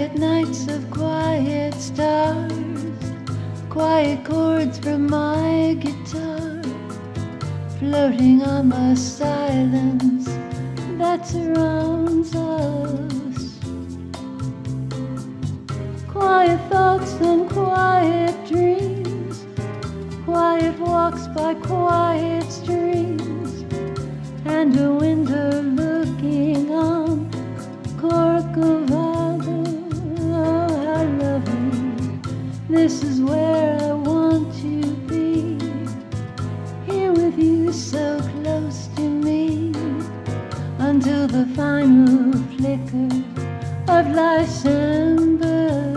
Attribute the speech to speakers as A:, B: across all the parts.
A: quiet nights of quiet stars, quiet chords from my guitar, floating on the silence that surrounds us. Quiet thoughts and quiet dreams, quiet walks by quiet streams, and a window looking on Corcovado. Oh, I love you. This is where I want to be, here with you so close to me, until the final flicker of life's ember.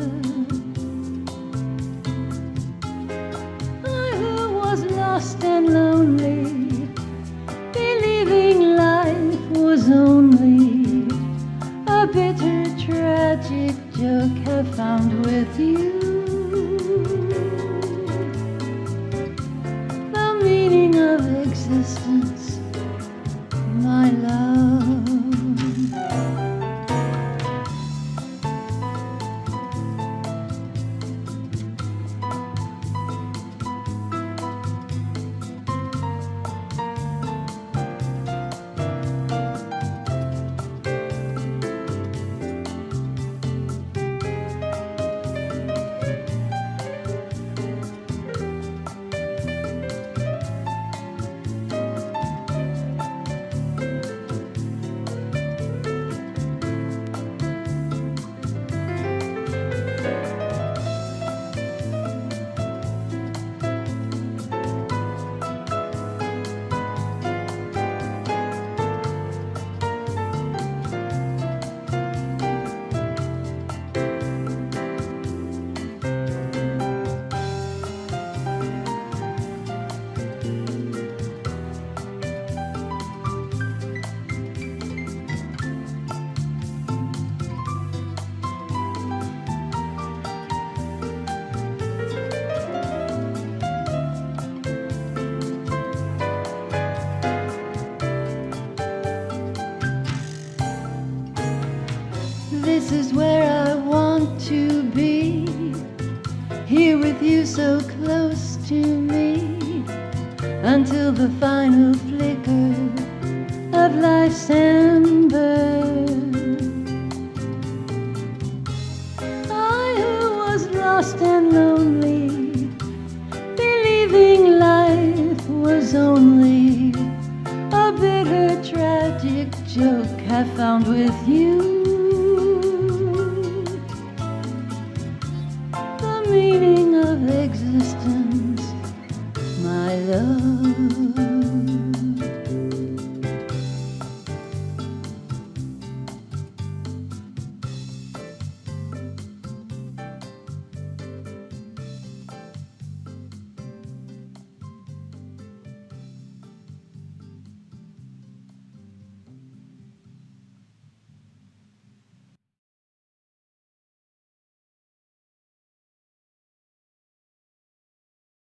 A: I who was lost and lonely, believing life was only a bitter, tragic joke, have found with you the meaning of existence, my love. This is where I want to be, here with you so close to me, until the final flicker of life's ember. I who was lost and lonely, believing life was only a bitter, tragic joke, have found with you meaning of existence, my love.